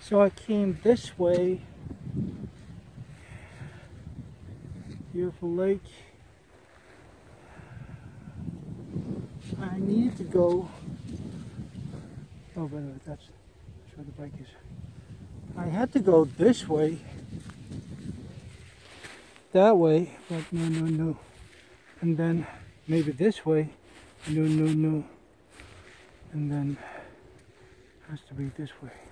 So I came this way. Beautiful lake. I needed to go. Oh, by the way, that's where the bike is. I had to go this way, that way, but no. And then maybe this way, no. And then has to be this way.